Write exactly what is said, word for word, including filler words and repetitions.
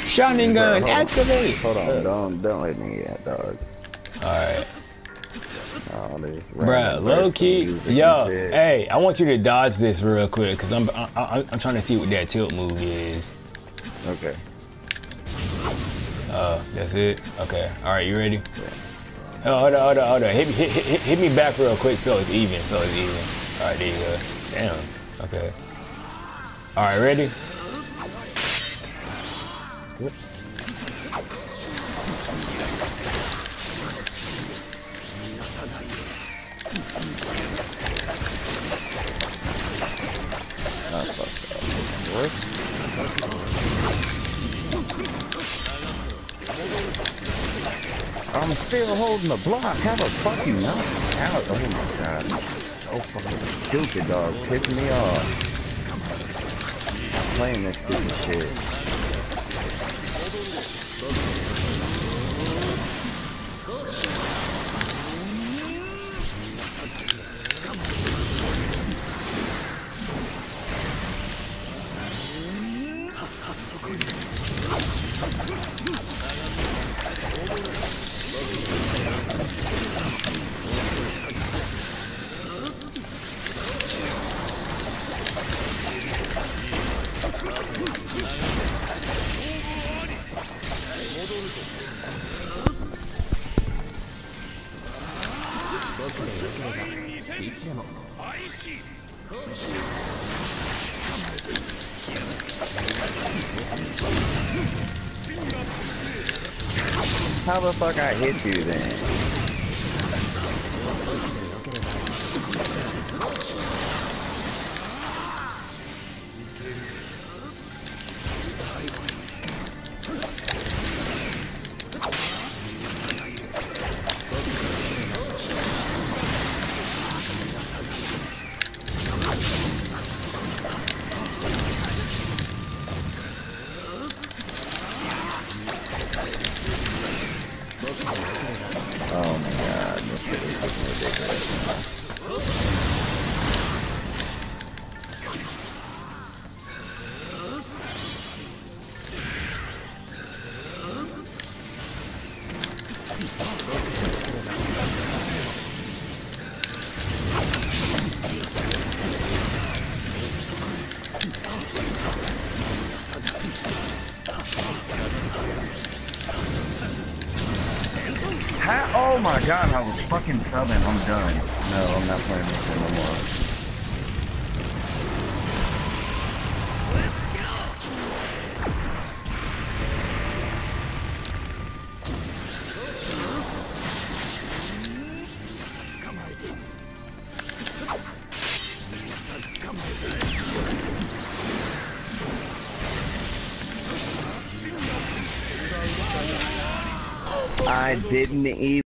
Shining gun, Bro, hold activate! On. Hold on, Uh, don't don't let me get dog. Alright. Oh, this Bruh, low key, yo, hey, I want you to dodge this real quick, cause I'm I, I, I'm trying to see what that tilt move is. Okay. Uh, that's it. Okay. All right, you ready? Yeah. Oh, hold on, hold on, hold on. Hit, hit, hit, hit me back real quick so it's even. So it's even. All right, there you go. Damn. Okay. All right, ready? Yep. Not fucked up. What? I'm still holding the block. How the fuck you not out? Oh my god. So fucking stupid, dog. Pissing me off. Stop playing this stupid shit. How the fuck I hit you then? Oh my god, this shit is fucking ridiculous. How, oh my god, I was fucking subbing. I'm done. No, I'm not playing this no more. I didn't even